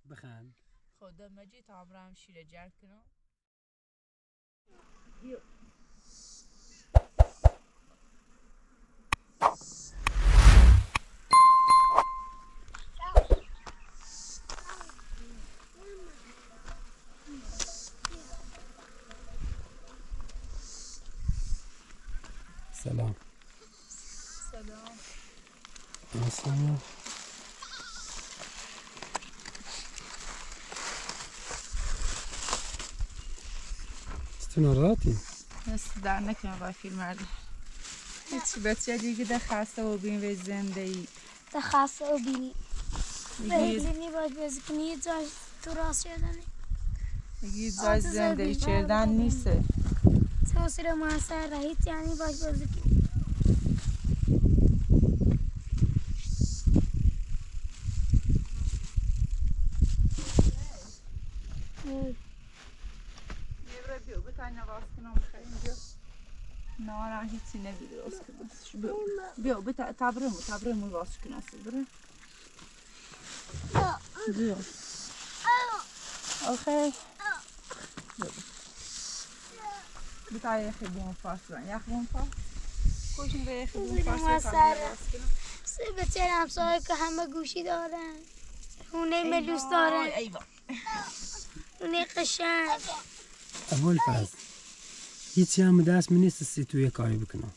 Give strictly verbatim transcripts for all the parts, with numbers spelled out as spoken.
بخند. خدا مجید عمرم شیر جر کنم. سلام. سلام. سلام. تو ناراحتی؟ دست در نکنم با فیلم مرده. هیچی بچه دیگه ده خسته و بین به زنده ای. ده خسته و بینی. بینی باید بازی کنی یه جای تو راست شدنی. یه جای زنده ای چردن نیسته. سوسیر موثر رهید یعنی باید بازی کنی. بیو بتای نواز کنم بخیر اینجا نه نه هیچی نبید راز کنم بیو بیو بتا تبرمو تبرمو راز کنم بره بیو اوکی بتای یخی بون فاس برن یخ بون فاس کشون به یخی بون فاس سه بچه همسایه که همه گوشی دارن خونه ملوس دارن خونه قشنگ ابوالفضل هیچی هم دست می نیست سی توی کاری بکنم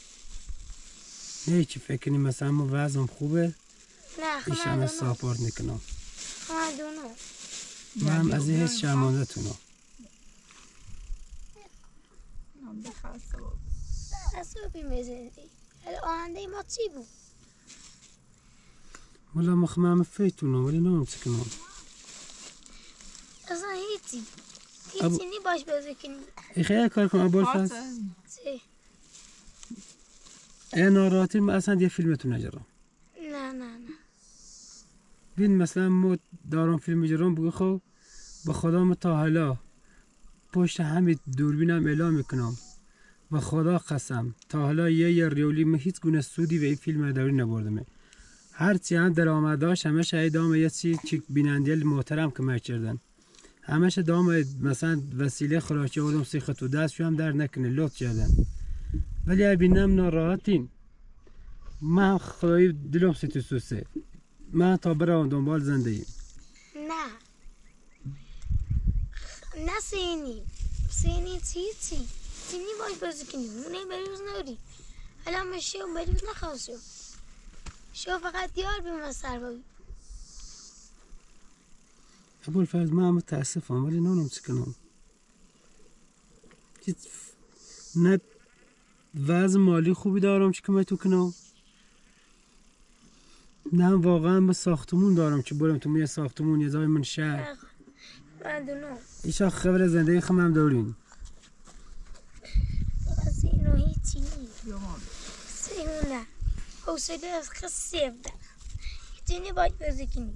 نه چی فکر کنی مثلا ما وضعم خوبه نه ایشان ساپورت نکنم خمدونو من هم از این هیچ شرمانده تونم من بخواسته بود اصابی میزندی حالا آهنده ما چی بود؟ والا مخمم فیتونم ولی نمیم چی کنم اصلا هیچی هیچی نی باش بازی کنی ای خیلی کار کنم ابوالفضل چی؟ ای ناراحتی من اصلا یه فیلمتون نجرم نه نه نه بین مثلا ما دارم فیلم جرام بگو خب با خدا تا حالا پشت همین دوربینم اعلام میکنم و خدا قسم تا حالا یه یه ریولی من هیچ گونه سودی به این فیلم داری نبردمه هرچی هم درآمداش همش ای دام یه چی که بیننده محترم کمک کردن همش دام مثلا وسیله خوراکی اولم سیخ تو دستشو هم در نکنه لطف کردن ولی ای بینم ناراحتین من خدایی دلم سی تو سوسه من تا برام دنبال زندگی نه نه سینی سینی چی چی سینی باش بازی کنی اونه بروز نوری حالا مشه و بروز نخواست شو شو فقط دیار بیم از سر بابی ابوالفضل من متاسفم ولی نونم چی کنم نه وضع مالی خوبی دارم چی کمه تو کنم نه واقعا به ساختمون دارم که برم تو میه ساختمون یه جای من شهر من دونم ایشا خبر زندگی خمم دارین از اینو هیچی نیم سیمونه حوصله از خیلی سیف ده هیچی نی باید بازی کنی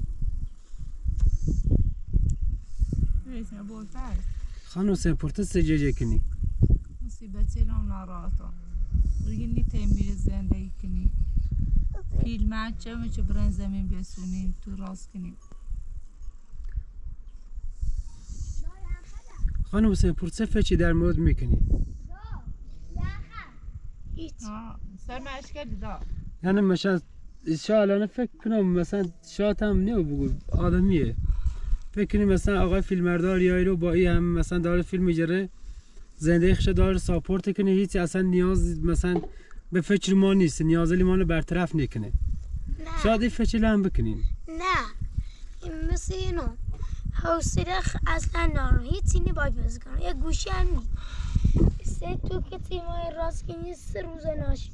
خانو سپورت سجاجه کنی مصیبتی لام ناراحتم بگی تیمیر زندگی کنی فیلم چه میشه برن زمین بسونی تو راست کنی خانم سپورت چه فچی در مورد میکنی هیچ سر مشکل دا یعنی مثلا شالانه فکر کنم مثلا شات هم نیو بگو آدمیه فکر کنی مثلا آقای فیلمبردار یا رو با این هم مثلا داره فیلم میجره زندگی خش داره ساپورت کنه هیچ اصلا نیاز مثلا به فکر ما نیست نیاز لی ما رو برطرف نکنه شاید این فکر هم بکنین نه این مثل اینو حوصله اصلا نارو هیچی نی باید بازی کنم یه گوشی هم نی سه تو که تیمای راست کنی سه روز ناشی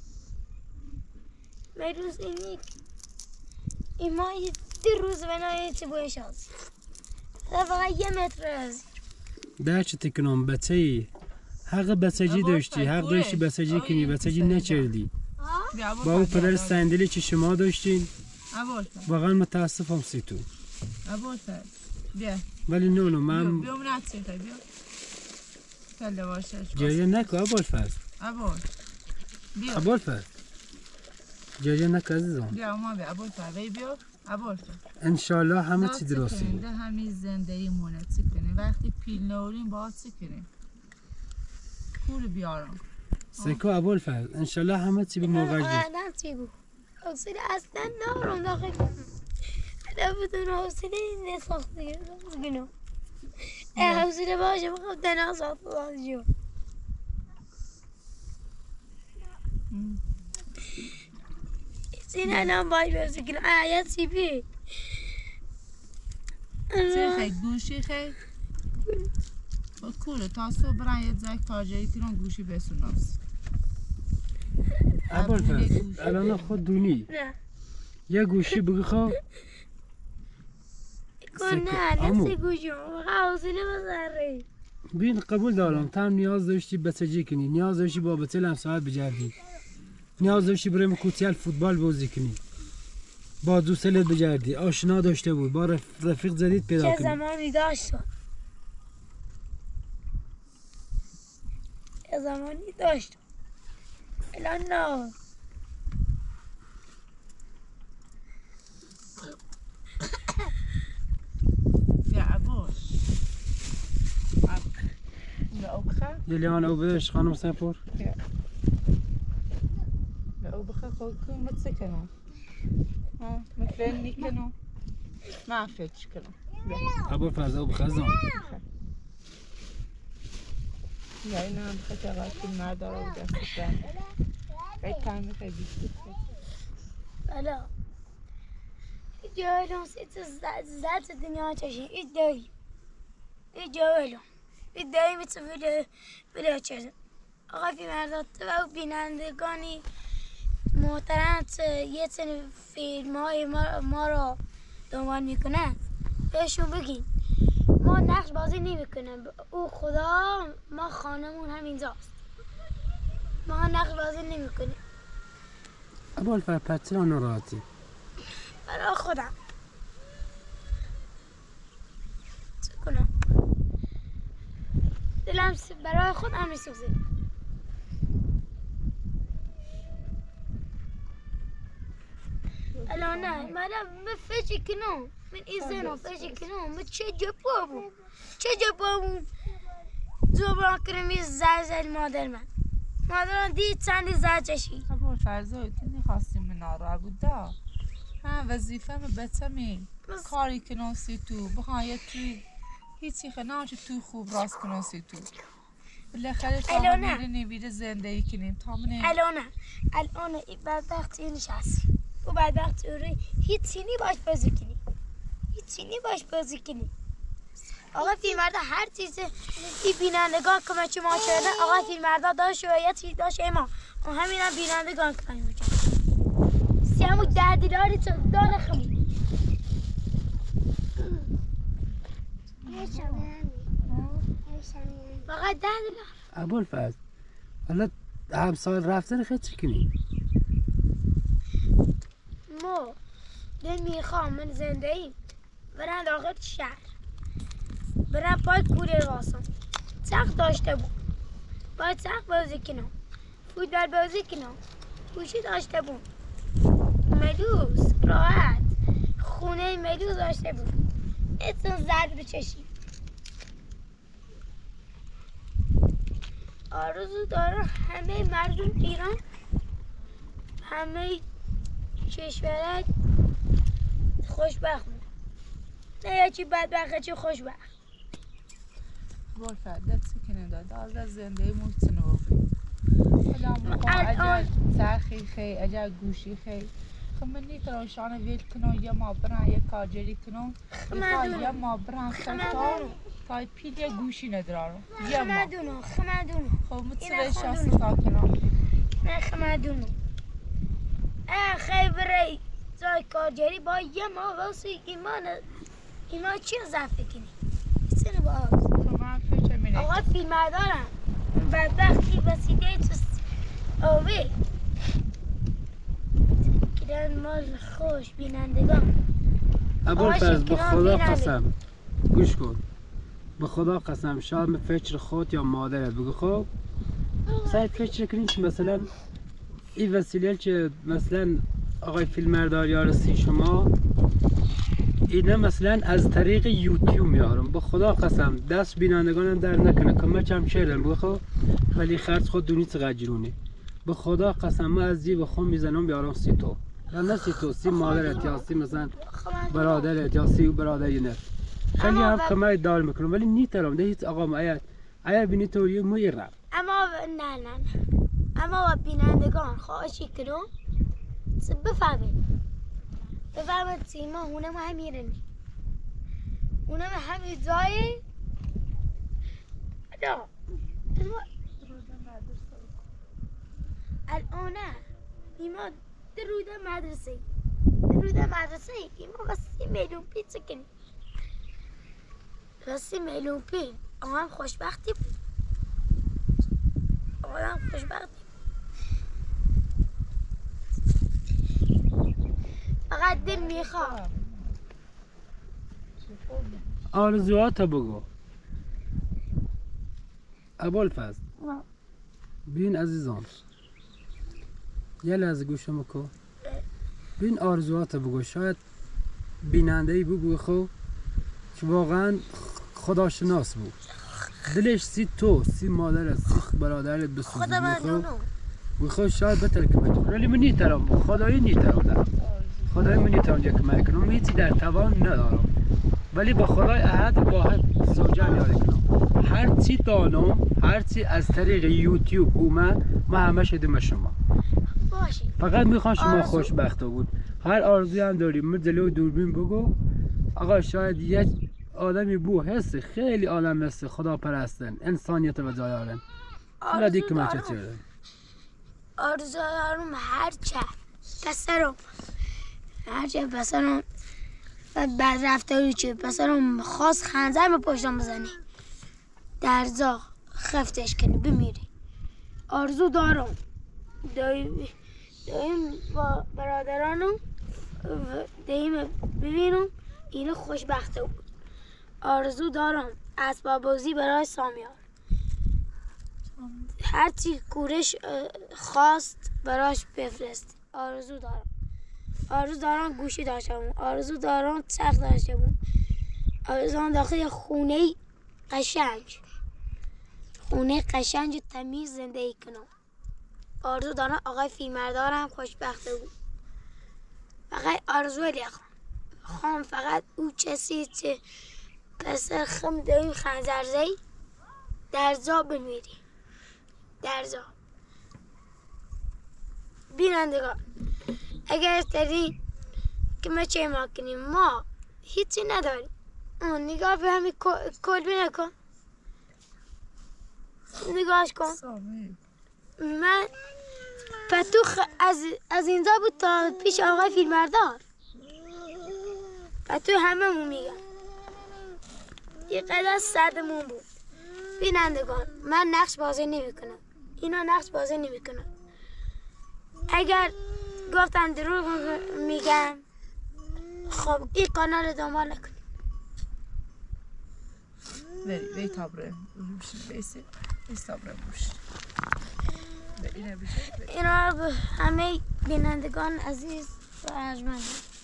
میروز اینی ایما یه دی روز بنای چه باید شانسی فقط یه متر از در چه تکنم بچه‌ای حق بچگی داشتی حق داشتی بچگی کنی بچگی نچردی با اون پدر صندلی که شما داشتین واقعا متاسفم سی تو بیا ولی نه نه من بیا من چه بیا کله باشه جریه نکو ابوالفضل ابوال بیا ابوالفضل جریه نکو عزیزم بیا ما بیا ابوالفضل بیا عبال انشالله همه چی درسته. ده همین زندگی مونه چی کنیم وقتی پیل نوریم باید چی کنیم پول بیارم سکو عبال فرد انشالله همه چی به موقعش درست. آدم چی بود حوصله اصلا ندارم داخل کنم ادا بدون حوصله نساخته گنو حوصله باشه بخواب دنا ساخته باشه سین الان باید بازی کنم آیت چی بی چه خیلی گوشی خیلی کوله تا صبح برن یه زک تاجری کنم گوشی بسونم عبال فرد الان خود دونی نه یه گوشی بگی خواه نه نسی گوشی حوصله بذاره بین قبول دارم تا هم نیاز داشتی بسجی کنی نیاز داشتی با بطل هم ساعت بجردی نیاز داشتی برای مکوتیل فوتبال بازی کنی با دوستلت بجردی آشنا داشته بود با رف... رفیق جدید پیدا چه کنی زمانی داشت چه زمانی داشت الان نه یا عبال یا اوبخه یه لیان او بدش خانم سنپور یا اوبخه خود کنم متسه کنم مثل نیکنم ما فکر کنم عبال فرد او بخزم یا این هم بخواه که اول که مردار رو دست دارم خیلی تنمی خیلی بیشتر بلا جایلون ست زد دنیا چشی این دایی این جایلون این دایی میتونه بله چشم آقا فی مردات و بینندگانی محترم یه سن فیلم های ما, ما را دنبال میکنن بهشون بگین ما نقش بازی نمیکنیم او خدا ما خانمون همینجاست ما نقش بازی نمیکنیم عبال فرد پس چرا ناراحتی برای خودم چه کنم دلم برای خودم میسوزه الان نه من فکر کنم من این زنو فکر کنم من چه جبابم چه جبابم زبان کنم این زلزل مادر من مادران دید چندی زد چشی عبال فرزای تو نخواستیم من نارا بودا من وظیفه من بتمی کاری کناسی تو بخواه توی هیچی خناچه تو خوب راست کناسی تو بالاخره تا هم میره نویده زندگی کنیم تا منه الانه الانه این بدبختی نشستی و بدبختی رو هیچی نی باش بازی کنی هیچی نی باش بازی کنی آقا فیلمردا هر چیز این بینندگان کمک ما شده آقا فیلمردا داشت و یه چیز داشت اما همین هم بینندگان کمک ما کرد سیامو دردیداری تو دانه خمی فقط دردیدار عبال فرد حالا همسال رفتن خیلی چی کنی؟ ما دل میخوام من زنده ایم برن داخل شهر برن پای کوره واسم سخت داشته بود باید سخت بازی کنم فوتبال بازی کنم گوشی داشته بود ملوز راحت خونه ملوز داشته بود اتون زرد بچشی آرزو دارم همه مردم ایران همه کشورت خوشبخت بود نه یکی بدبخت چی خوشبخت عبال فرد دست کنه داد از زندگی موتنه بفید حالا مقام اجا سرخی خی اجا گوشی خی خب من نیکنم شانه ویل کنم یا ما برن یا کارجری کنم یا ما برن سرطان تا پیل یا گوشی ندارم یا ما خمدونو خمدونو خب متصوی شخصی کار کنم نه خمدونو اه خیلی برای زای کارجری با یه ما واسه ایمان ایمان چی رو زفت کنی؟ سنو باز خب من فکر مینه آقا فیلم دارم بدبختی وسیله تو آوه کدن مال خوش بینندگان عبال فرد به خدا قسم گوش کن به خدا قسم شاید به فکر خود یا مادرت بگو خب سعی فکر کنین که مثلا این وسیله که مثلا آقای فیلمبردار یارسی شما اینه مثلا از طریق یوتیوب میارم به خدا قسم دست بینندگانم در نکنه کمچ هم شیرم بخو ولی خرج خود دونی چقدر جرونه به خدا قسم ما از جیب خود میزنم بیارم سی تو یا نه سی تو سی مادرت یا سی مثلا برادرت یا سی برادری نه خیلی هم کمک دار میکنم ولی نیترم ده هیچ آقا ما اگر بینی توری میرم اما نه نه اما بینندگان خواهشی کنم بفهمید بفهمید سیما اونم هم میرنی اونم همین جایی نه الان ایما درود مدرسه درود مدرسه ایما واسه میلیون پی سکنی واسه میلیون پی اما هم خوشبختی بود اما هم خوشبختی فقط دل میخواد آرزوات بگو ابوالفضل بین عزیزان یه لحظه گوشم کو بین آرزوات بگو شاید بیننده ای بگو خو که واقعا خداشناس بود دلش سی تو سی مادر سی برادرت بسوزی خدا من بخو بخو شاید بتر که بچه ولی من نیترم خدایی نیترم در خدای من نیترم که کمک کنم هیچی در توان ندارم ولی با خدای احد واحد زوجه یاری کنم هر چی دانم هر چی از طریق یوتیوب اومد ما همه شدیم شما باشه فقط میخوام شما خوشبخت بود هر آرزویی هم داریم من جلوی دوربین بگو آقا شاید یک آدمی بو حس خیلی عالم است خدا پرستن انسانیت و جایارن ندی که من چه چیره آرزو دارم هر چه پسرم هر چه پسرم بعد رفتاری چه پسرم خاص خنجر به پشتم بزنی درزا خفتش کنی بمیری آرزو دارم دایم دایم با برادرانم دایم ببینم اینو خوشبخته بود آرزو دارم اسباب بازی برای سامیار هرچی کورش خواست براش بفرست آرزو دارم آرزو دارم گوشی داشتم آرزو دارم چرخ داشتم آرزو دارم داخل خونه قشنگ خونه قشنگ تمیز زندگی کنم آرزو دارم آقای فیلمبردارم خوشبخته بود فقط آرزو لیخم خواهم فقط او کسی که پسر خم داریم خنجرزهی درزا بمیری درزا بینندگان اگر استدین که ما چه ما کنیم ما هیچی نداریم اون نگاه به همین کلبی نکن نگاهش کن من پتو خ... از, از اینجا بود تا پیش آقای فیلمبردار پتو همه مون میگن یه قدر سردمون بود بینندگان من نقش بازی نمی کنم اینا نقش بازی نمی کنم اگر گفتن دروغ میگم خب این کانال دنبال نکنید بری بری تابره روشن بیسی بیس تابره روشن بری نبیشه اینا به همه بینندگان عزیز و ارجمند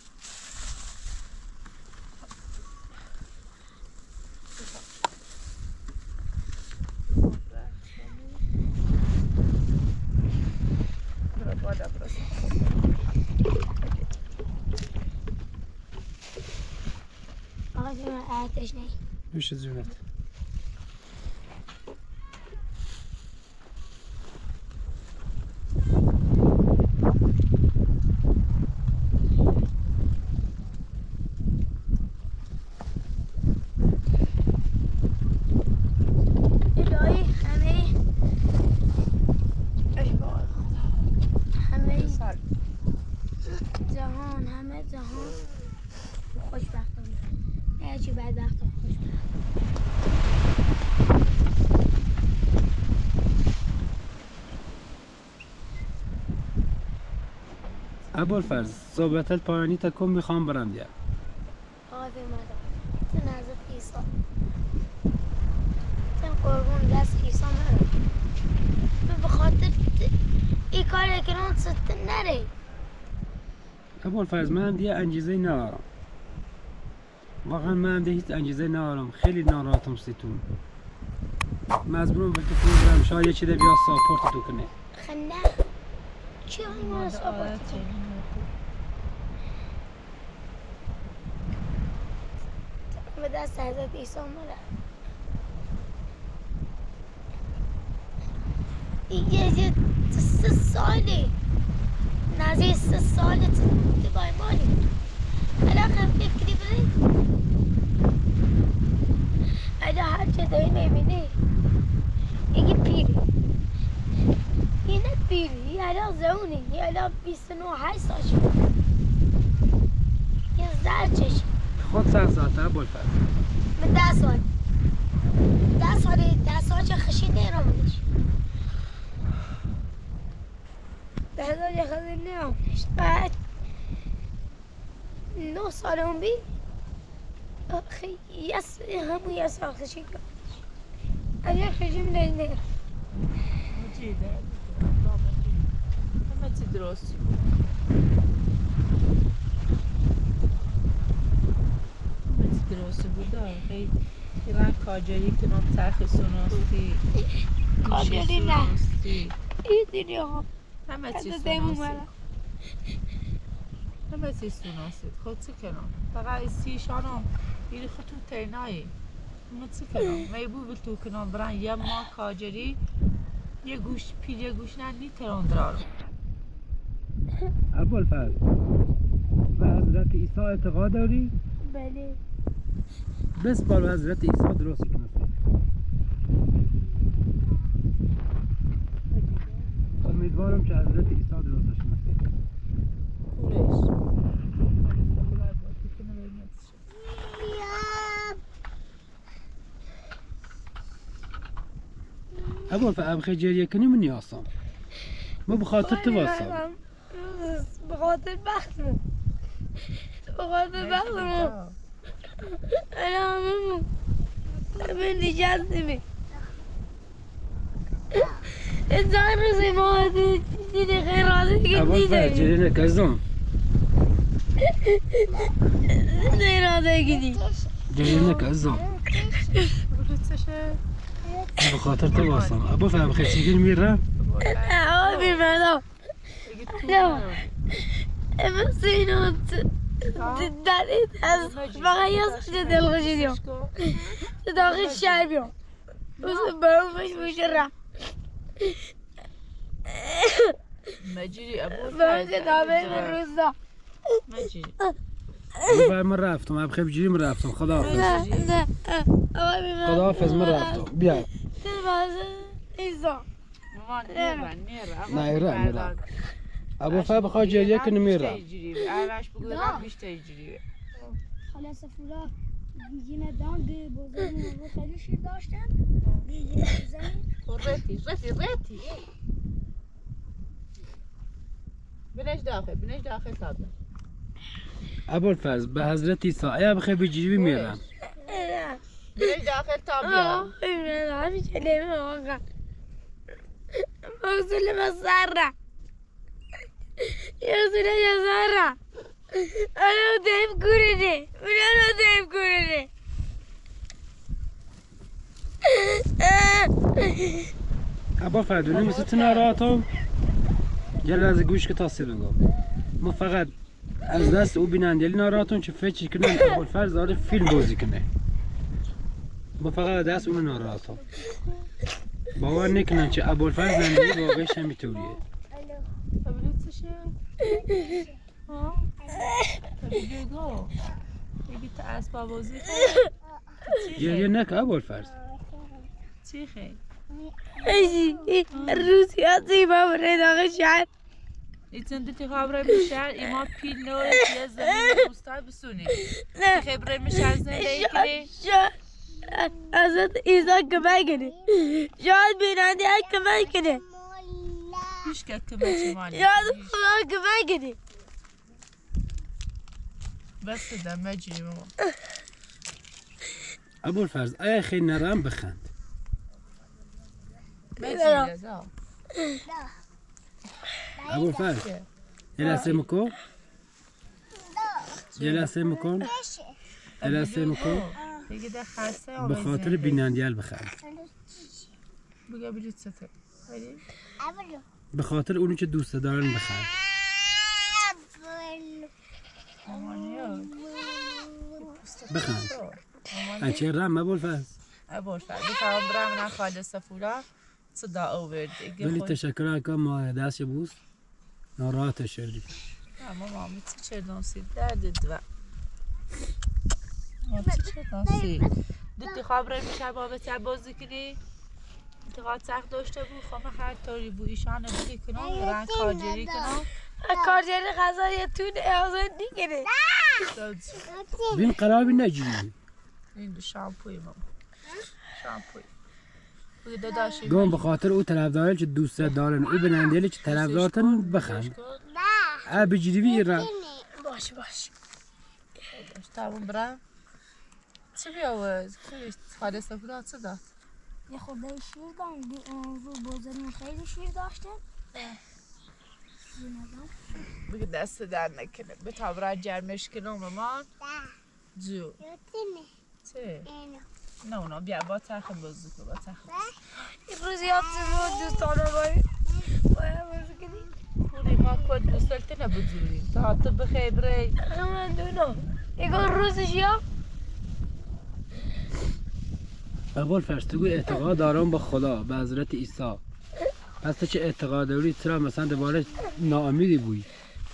آقا جون آتش نهی میشه زونت الهی همه همه جهان همه جهان خوشبخت بود نه چی بدبخت خوشبخت ابوالفضل صحبت پایانی تکم میخوام برم دیم آقای فیلمبردار تو نزد عیسی تن قربون دست عیسی نره تو به خاطر این کار کنان ست نره ابوالفضل من دیگه انگیزه ندارم واقعا من ده هیچ انگیزه ندارم خیلی ناراحتم ستون مجبورم به تو فون برم شاید یه چیزی بیا ساپورت تو کنه خنده چی هایی ما ساپورت کنه به دست حضرت عیسی مره یه سه ساله نزدیک سه ساله تو بایمانی الان خب فکری بری الان هر چه داری میبینی یکی پیری یه نه پیری یه الان زونه یه الان بیست و نه هشت سال شد یه زر چشم خود سر ساعته بولفر من ده سال ده سال ده سال چه خشی نیرامونش ده سال چه خشی نیرامونش بعد نه سال اون بی خیلی یس همون یه سال خشی کنش اگر خشی من نیرم مجیده همه چی درستی درسته بوده خیلی رنگ کاجری کنم ترخ سوناستی کاجری نه این دیدی ها همه چی سوناستی همه چی سوناستی خود چی کنم فقط استیشانم بیری خودتون تینایی همه چی کنم میبو بلتو کنم برن یه ما کاجری یه گوش پیل یه گوش نه نی تران درارم ابوالفضل به حضرت عیسی اعتقاد داری؟ بله بسپار به حضرت عیسی درست کنه امیدوارم که حضرت عیسی درستش کنه پولش ابوالفضل ابخی جریه کنی من نیاسم ما بخاطر تو واسم بخاطر بختم بخاطر بختم انا هممون من نجازمه انسان روزی ما دیدی خیر راضی دیگه ابوالفضل جریه نکزم نه راضی گیدی جریه نکزم بخاطر تو واسم ابوالفضل ابخی چیگل میره؟ نه آبی مردم نه اما سینوت دارید از فقط یه سوچه دلخوشی دیم داخل شهر بیام بسه برام بش بشه رم مجیری ابوالفضل برام کتابه من روزا مجیری ابوالفضل من رفتم ابخی بجیری من رفتم خداحافظ نه نه خداحافظ من رفتم بیا تلفازه ایزا مامان نیرن نیرن نه ایران میرم ابوالفضل بخواه جریه کنی میرم اولش بگو رفت بیشتر ایجوریه خلاص فولا گیجینه دان به بزرگی و خیلی شیر داشتن گیجینه زمین تو رفتی رفتی رفتی بنش داخل بنش داخل تابه ابوالفضل به حضرت عیسی ایا بخواه بجیری میرم بنش داخل تابه خیلی نمی چلیم آقا موصول مسرع يوصل يا زهرة أنا ودايم كورني من أنا ودايم كورني ابوالفضل نمیشه تو ناراحتم یه لحظه گوش که تاثیر بگم ما فقط از دست او بینندگی ناراحتم که فکر کنن ابوالفضل داره فیلم بازی کنه ما فقط از دست اون ناراحتم باور نکنن که ابوالفضل زندگی واقعیش همینطوریه ها؟ بگو بگی تا اسباب بازی گریه نکن ابوالفضل چی خیلی؟ روسیاتی ما برای داخل شهر ایتون دیتی خبره میشن ایما پیل نوی یه زمین روستا بسونی خبره میشن زنده کنی حضرت عیسی کمک کنه شاید بیننده ها کمک کنه هیچ که کمک مالی شاید خدا کمک کنه بس ده مجری ماما ابوالفضل ایا خیلی نرم بخند مجری لذا ابوالفضل یه لحظه مکن یه لحظه مکن دلسته میکن دیگه ده خرسه به خاطر بینندیال بخر بگه بلیت سته اولو به خاطر اونی که دوست دارن بخر بخند انچه رم ابوالفضل ابوالفضل بفهم برم من خالص فولا صدا آورد ولی تشکر که ما دست بوس ناراحت شدی اما مامی چه دانسی دردت و مامی چه دانسی دیدی خبره میشه بابت بازی کنی انتقاد سخت داشته بود خواهم هر طوری بود ایشان بودی کنم رنگ کارجری کنم کارجری غذای تو آزاد دیگه بین قرار بی نجی این شامپوی ماما شامپوی بگه داداشی گم به خاطر او طرفداران که دوست دارن او بنندیلی که طرفدارتن بخند اه بجیدی بی ایران باش باش تمام برم چه بیاوز؟ کلیش خالص فولا چه داد؟ یه خورده شیر دارم رو بازاریم خیلی شیر داشتن بگه دست در نکنه به تابرا جرمش کنم مامان جو چه؟ نه اونا بیا با تخم بازی کن با تخم این روز یاد رو دوستانه باید باید بازی کنیم خوری ما کد دوستالت نبودیم تا تو بخیر بری من دونم یکان روزش یا ابوالفضل تو اعتقاد دارم با خدا به حضرت عیسی پس تو چه اعتقاد داری چرا مثلا دوباره ناامیدی بوی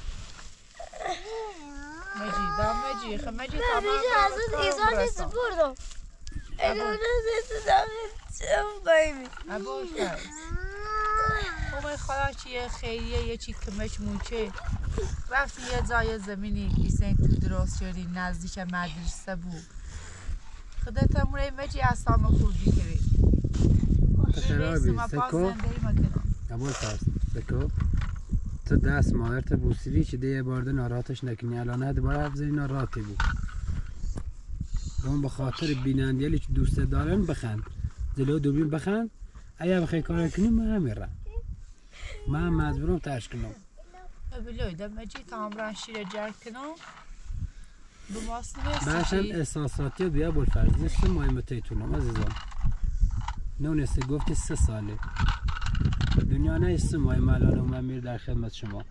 مجید دام مجید خب مجید نه میشه از ایزان نیست بردم ایزان نیست دامت بایمی ابوالفضل اومه خدا چیه خیریه یه چی کمش موچه وقتی یه جای زمینی ایسین تو درست شدی نزدیک مدرسه بود خدا تموره مجی اسام خوردی کری ترابی سکو ابوالفضل سکو تو دست مادرت بوسیدی که دیگه بارده ناراحتش نکنی الان نه دوباره حرف زنی ناراحتی بود اون به خاطر بینندیلی که دوست دارن بخند جلو دوبین بخند اگه بخوای کار کنی من میرم من مجبورم ترش کنم بلوی ده مجی تامران شیر جر کنم بماستنه باشم احساساتی بیا ابوالفضل سه ماه تیتونم عزیزم نونسته گفتی سه ساله دنیا نه سه ماه مالان من میر در خدمت شما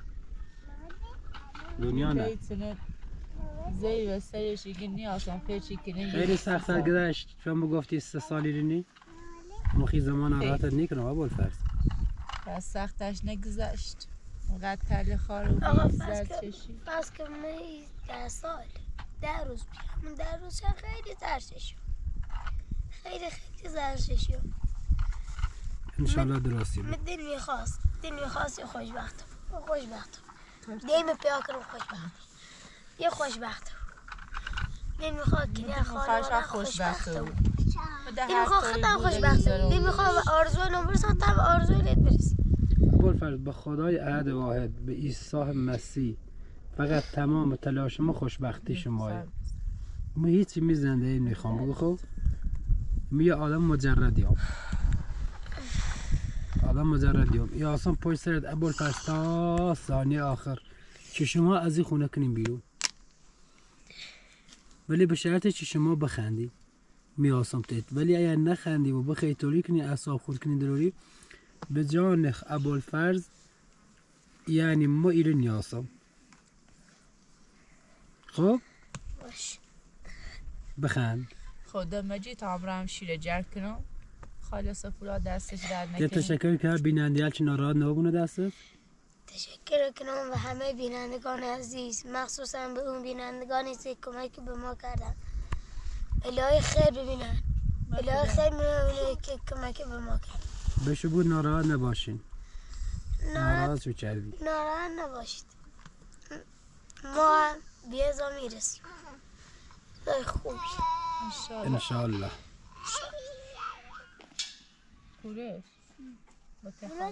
دنیا نه زی و سرش دیگه نیازم پیچی کنه خیلی سخت گذشت شما گفتی سه سالی رینی مخی زمان راحتت نکنم ابوالفضل پس سختش نگذشت اونقدر تل خارو آقا بید پس زد که چشی پس که من ده سال ده روز بیام من ده روز هم خیلی زرششم خیلی خیلی زرششم انشالله درستی من دل میخواست دل میخواست یه خوشبختم خوشبختم دیم پیا کنم خوشبختم یه خوشبختم دل میخواد که یه خانواده خوشبختم دل میخواد خودم خوشبختم دل میخواد آرزوی نمبر ساتم آرزوی لید برسیم ابوالفضل به خدای احد واحد به عیسی مسیح فقط تمام تلاش ما خوشبختی شماه ما هیچی می زنده میخوام بگو خب می آدم مجردیم آدم مجردیم یا اصلا پشت سرت ابوالفضل تا ثانیه آخر که شما از این خونه کنیم بیرون ولی به شرطی که شما بخندی می آسم تیت ولی اگر نخندی و بخوای طوری کنی اعصاب خورد کنی ضروری به جان ابوالفضل یعنی ما ایره نیاسم خب باش بخند خدا مجی تامرم شیر جر کنم خالص پولا دستش در یه نکنه تشکر که بینندیال چه ناراحت نبونه دستت تشکر کنم و همه بینندگان عزیز مخصوصا به اون بینندگانی که کمک به ما کردن الهی خیر ببینن الهی خیر ببینن که کمک به ما کردن بشه بود ناراحت نباشین ناراحت ناراحت شو کردی ناراحت نباشید ما هم بیازا میرسیم خیلی خوبی انشالله انشالله پورش بتخواب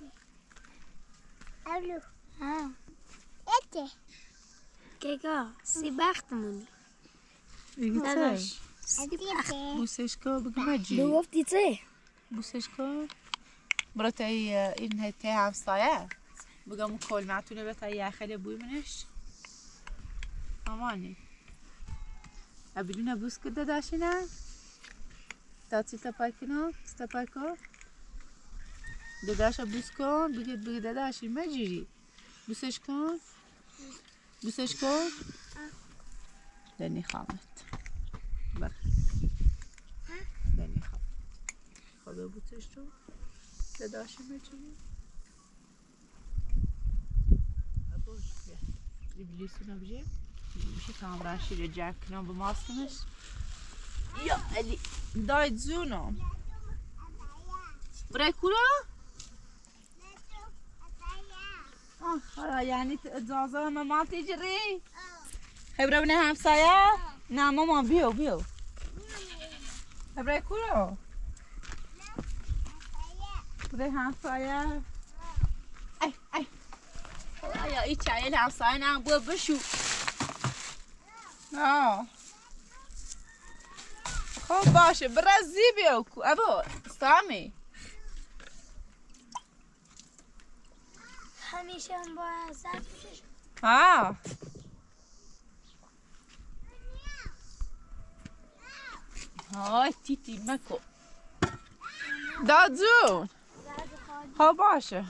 اولو ها اته گگا سی بختمونی نداش سی بخت بوسش کن بگو مجی دو گفتی چه؟ بوسش کن برا تایی این تایی همسایه بگم کل معتونه به تایی یخل بوی منش امانی ابیدونه بوس کرده داشتینه تاتی تپای کنم تپای کن داداشا بوس کن بگید بگید داداشی مجیری بوسش کن بوسش کن دنی خامت بخ دنی خامت خدا بوسش تو داداشی مجیری ابوش بیا لیبلیسون بجی میشه کامران شیر جک کنم با ماستمش یا علی داید زونم برای کورا؟ آه یعنی اجازه مامان تجری؟ خبره بینه همسایه؟ نه مامان بیو بیو برای کورا؟ برای همسایه؟ ای ای یا ای چایل همسایه نه بو بشو آه خب باشه برزی بیو کو ابو سامی همیشه هم با سر پیشش آه های تیتی مکو دادزون خب باشه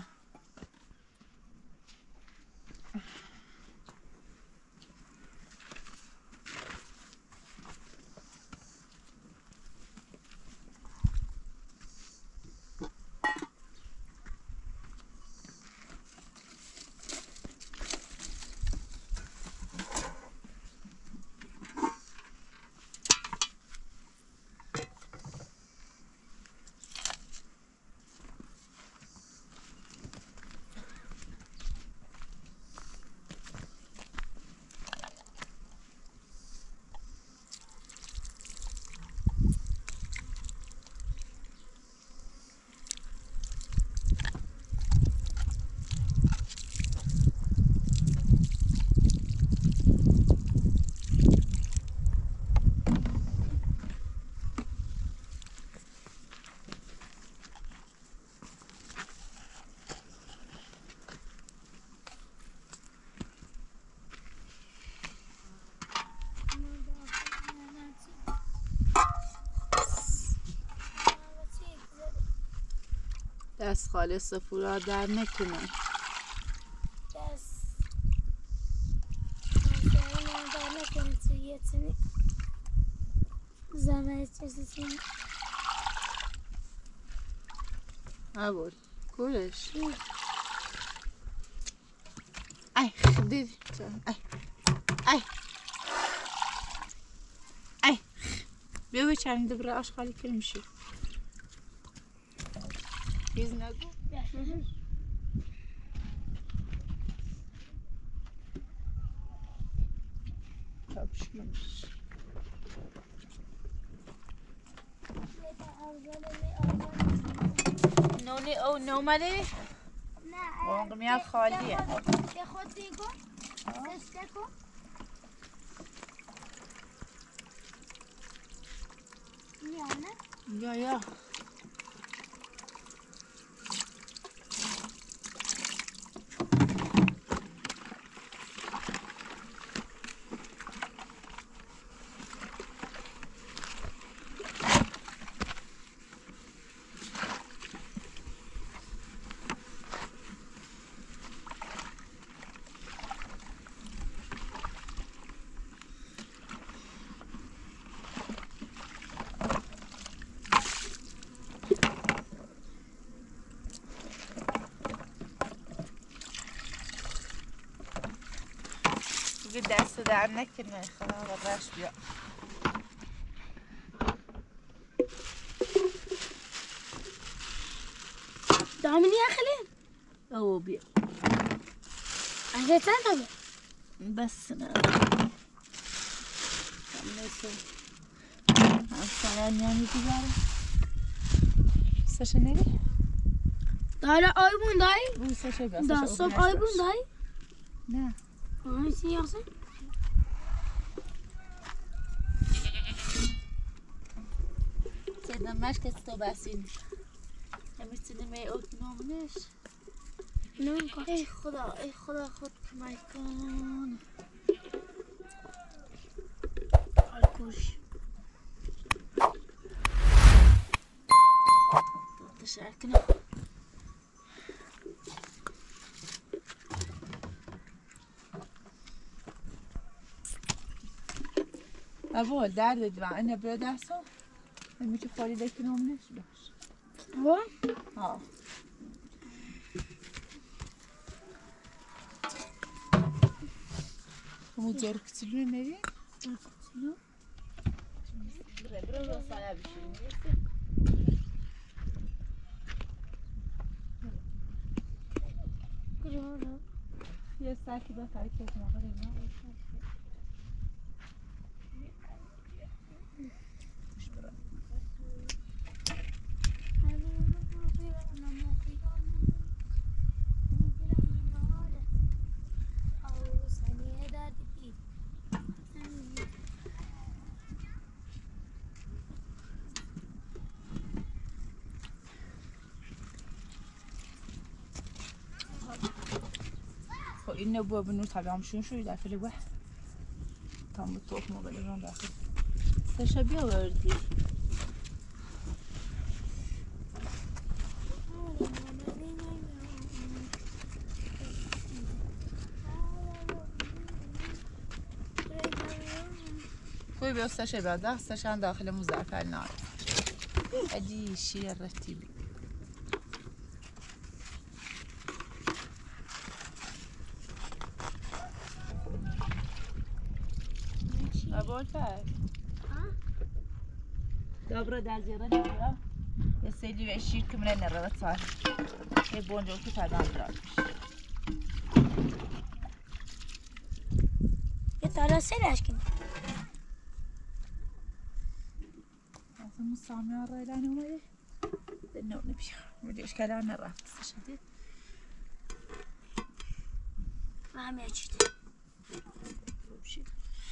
دست خالص فورا در نکنه دست همسایه در نکنه تو یه تنی زمه چیزی عبور کورش ای دیدی ای ای ای بیا بچرین دبره آشغالی کل میشه چیز نگو تابشونش نونی او نومده نه وانگمیان خالیه به خود دیگو دسته کن میانه یا یا دیگه دست در نکنه خدا و رش بیا دامنی اخلی او بیا اگه چند تا بس نه همسایه نیانی دیگاره سشه نگه داره آی بون دایی اون سشه بیا دا صبح آی بون دایی نه آی سی یاسه چه دمش که تو بسین همیتونی می اوت نامنش نون کن ای خدا ای خدا خود کمک کن خوش تشاركنا أبوه درد دوا أنا برد أحسن نمیشه خالی دکنم نشده و؟ ها همون زور کتلو نمیری؟ زور کتلو؟ بره بره رو سایه بشیم کجا رو؟ یه ساعتی با تایی که اتماقه رگنا این نبوه بنو طبعا شون شوی داخل واحد تام الطوف مو بالجون داخل تشبيه وردي كوي بيوستشي بعد استشان داخل مزعفة النار ادي الشيء الرتيب أبو الفهد ها؟ دابرة دازيرة دابرة يا سيدي بعشير كملنا الربط صار يبون جو كيف هذا عندك يا ترى سلاش كده لازم الصامي الريلاني وما يه لأنه نبي مدري إيش كلامنا راح تستشهد ما هم يجد وبشي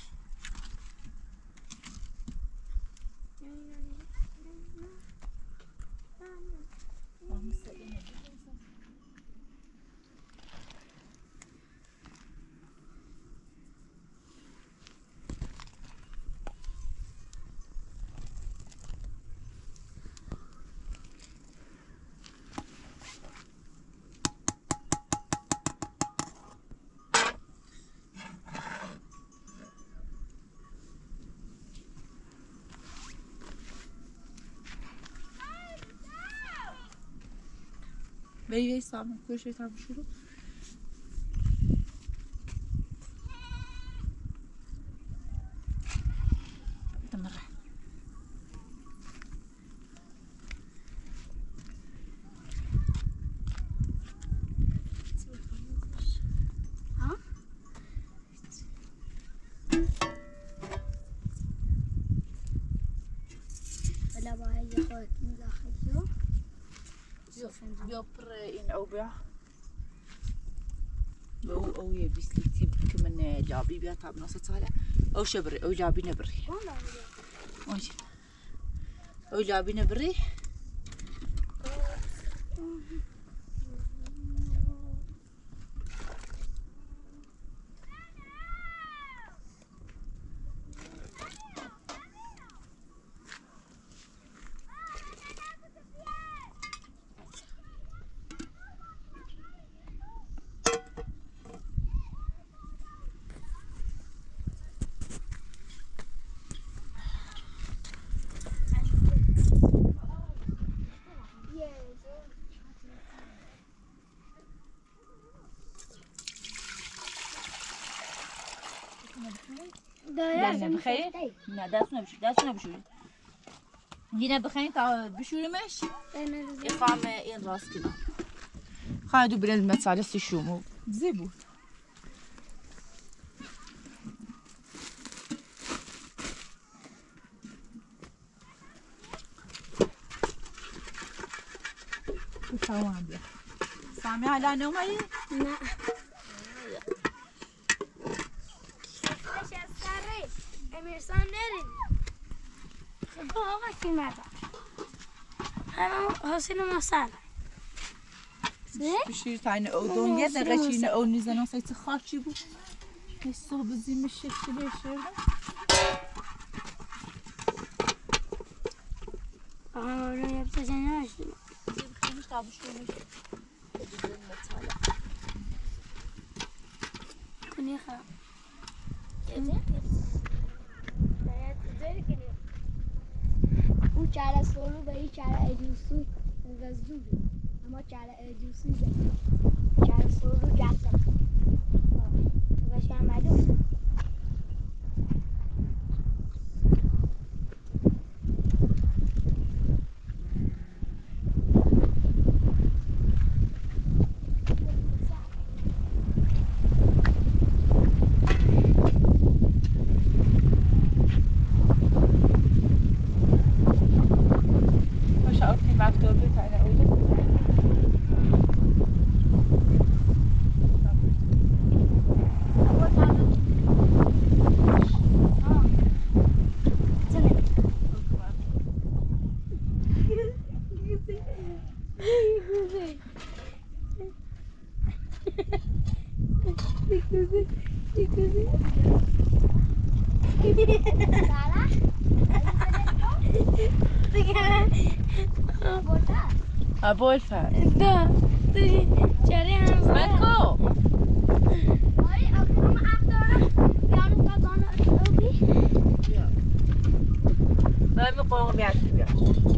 بی بی سامان کل شيء تام شروع تمرح ها ولا باهي خود مداخل بيوبر إن أو بيا أو أو يبيس لي تيب كمان جابي بيا تاب نص صالح أو شبري أو جابي نبري ماشي أو جابي نبري دارنا بخير لا داسنا بشو داسنا بشو جينا بخير تا بشورمش إقامة إن راس كده خالدوا بين المتسالس الشومو زبون وشاوان بيا سامي على نومي لا امیرسان نرین خب آقا کی مدار همه حسین مسال بشير تاعنا او دنيا دغشينا او نزنا سيت خاطشي بو الصوب زي مشيت ليش تجنن نشدیم خیلیش تابش کنیش بجزن مطالع کنی خواه او چهره سولو به این چهره ایدوسو غزدو اما چهره ایدوسو زد چهره سولو جسد بشه همدو ابوی فر دا چهره هم بکو آی اکنون افدارم یعنی تا دانه اوگی دارم میخوام بیاد بیاد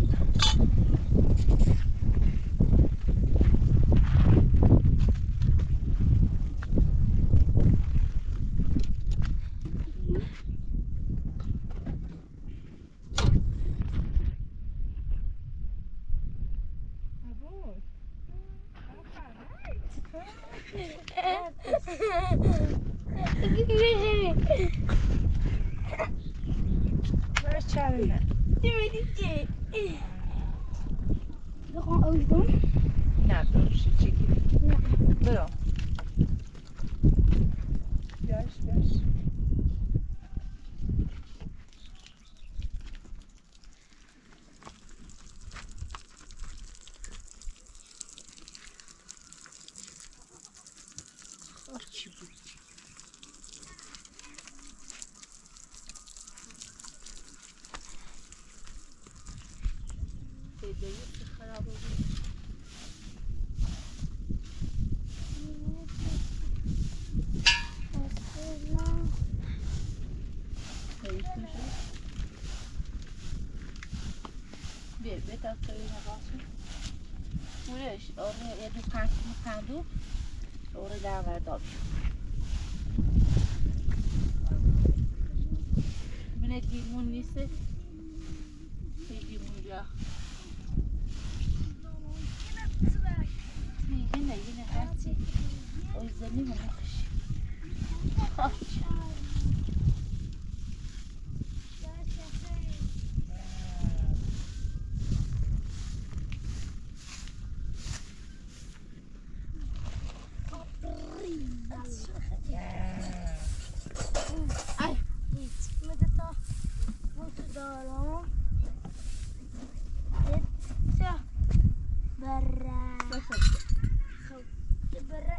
برش چرونه دیمیدی چی؟ بخوام اوزدون؟ نه برش چی برو بیارش بیارش چی بود دیگه خراب بود بیا بیا تا توی نباشه پولش آره یه دو پنج پندو آره در وردابی بینه دیمون نیسته دیمون بیا یine yine هرچی özlemi mi bakış? Ay, gitmedi ta bu dağlara. Gitti. Berra. Berra.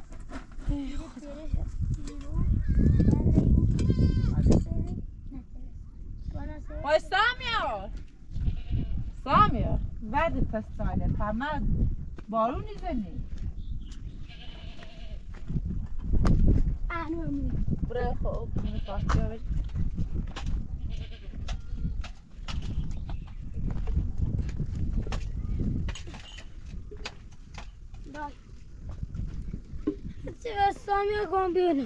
وای سامیار سامیار بعد پساله فهمد بارون میزنی Anamı. برای خوب میخواستی ببری Dai. Se ve Samia combina.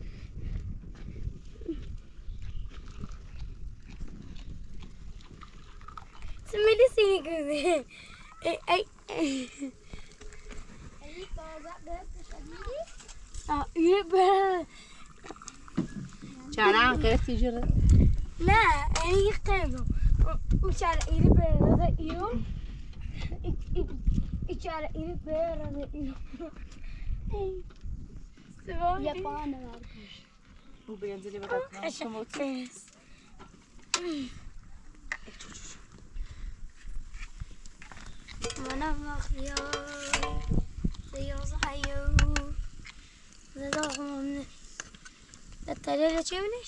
Se me disse così. Ei, ei. Aí toga dessa família. Ah, e bem. چرا قصی جره لا يعني يختلفوا وشارع يربي هذا يوم يشارع يربي هذا يوم يابانا bu benzeri ve katman şamot أنا مخيار سيوز حيو زدهم التلالة شونش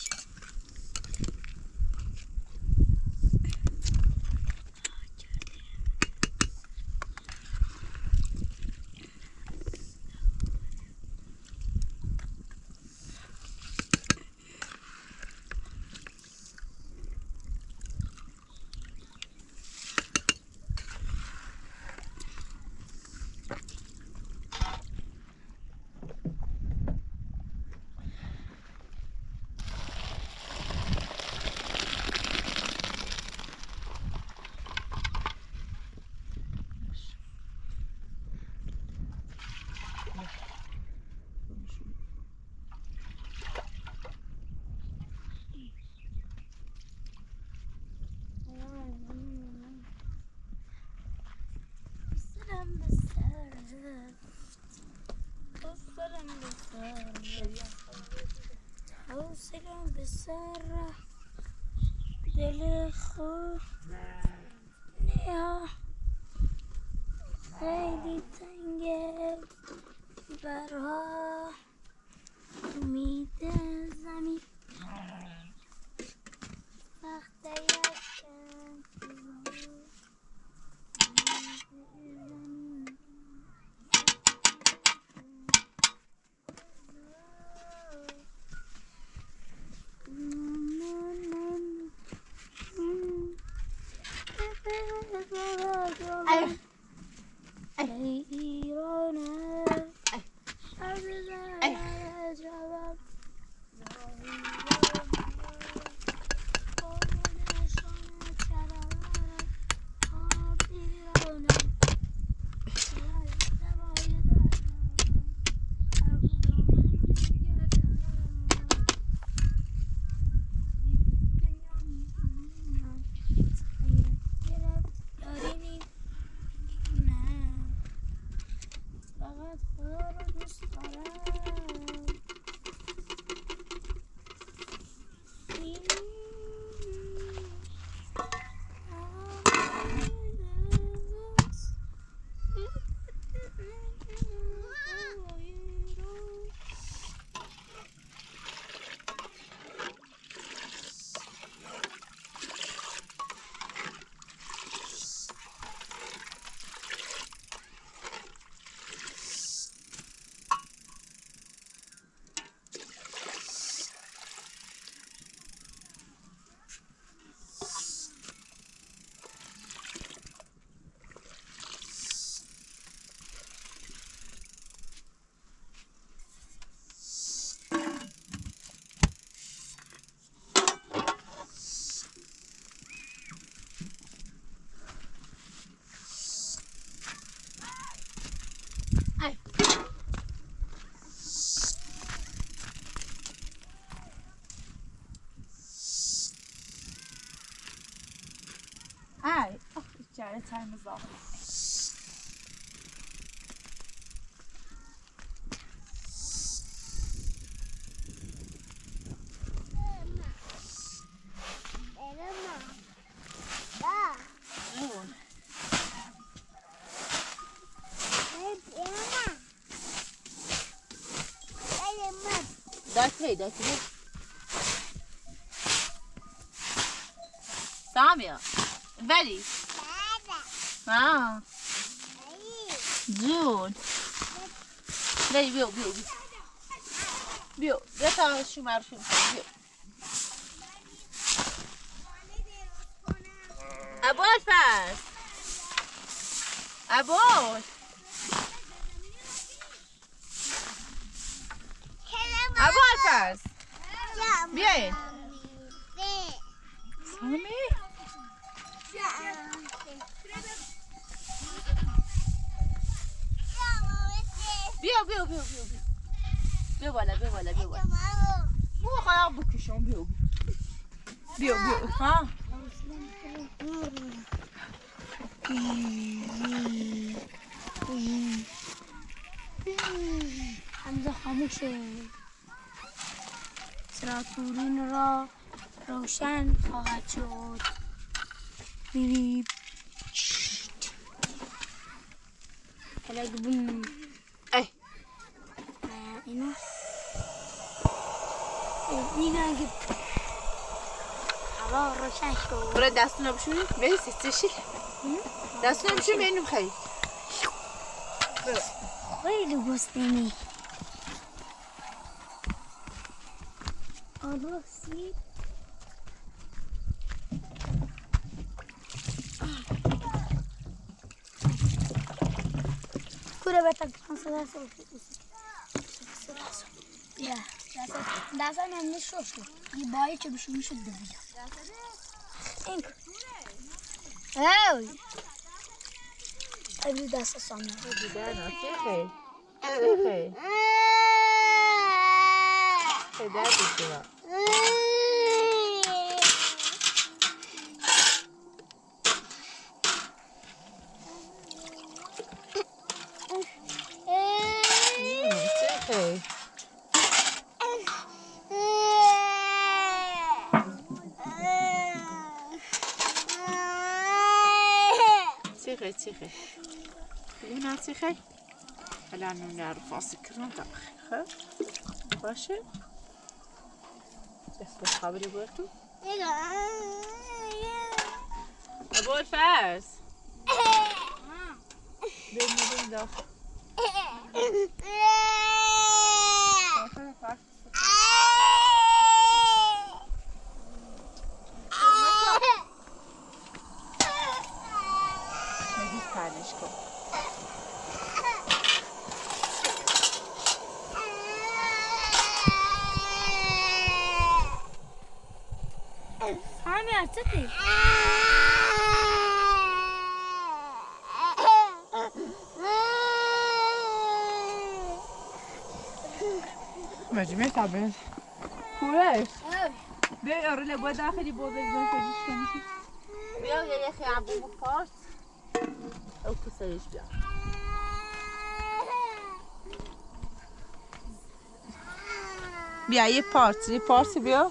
حوصلم به سر دل خود نیا خیلی تنگه برها امید زمین وقتی یکم Hi. Oh, Jared, time is off. That's it, that's it. Samia. Ready? Ah. June. Ready, Bill, Bill. Bill, that's how she marches. Bill. Abort fast. Abort. Abort fast. بیاین. سامی؟ بیا بیا بیا بیا بیا بیا بالا بیا بالا بیا بالا بو خواهم بکشم بیا بیا بیا ها حمزه خاموشه سراتورین را روشن خواهد شد بیبی الگ بوم ای اینو اینو اگه هوا روشن شد برای دستونا بشونی؟ بری سیستشی دستونا بشونی بینیم خیلی خیلی گستنی آدو سی کوره بتا کنسه درسه یا درسه من نشوشو یه بایی که بشو میشد ببینم این اوی خیلی دست سامن دیدن آتی خیلی خیلی خیلی درد بشیرم Okay. سیخه ببین سیخه الان نون رو فاصله کردم خب باشه بس خبری بود تو ابو الفاس بين بين داخل داخل الفاس نجيب تعالش كم هاني أعتقد مجموعة تعبان كولاش بيا أوري لأبوه داخل يبوظ الزين فجيش كنشي بيا يا أخي عبو مفارس أو كسيش بيا بيا يي بارت يي بارت بيا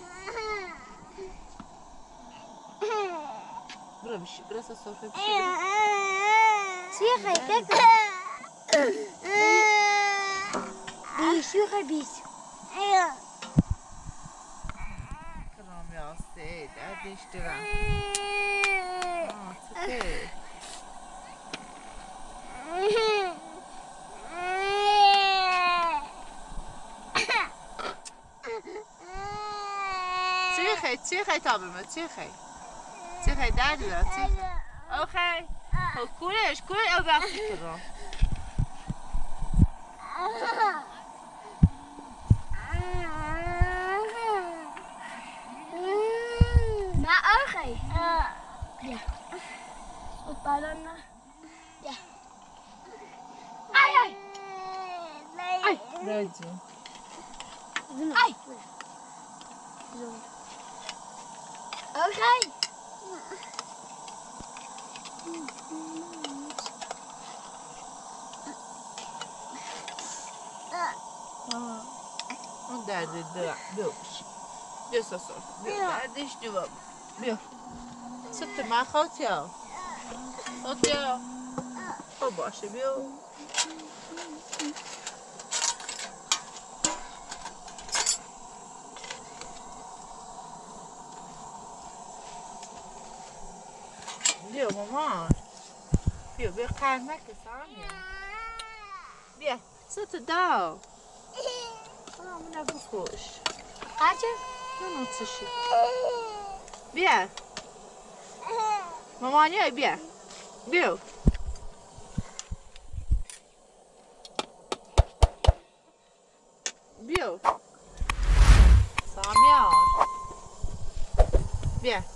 برا بشي برا سصوفي بشي سيخي تكتب بيش يخي بيش كرام يا سيد قديش ترى اه تكي تيخي تيخي طابمة تيخي تيخي دادلا تيخي اوخي هو كلش كل او بعطيك كرام ما أخي يا وطلعنا يا أي أي اي راجي أي أخي اون درد دل بيوش بيو سصوف بيو دردش جواب بيو ست ما خوتيا خوتيا خب باشه بيو بيو ماما بيو بيو قرمك ثانية بيو ست داو آه من ابو خوش عجب نه نوتشی بیا مامانی بیا بیا بیا سامیار بیا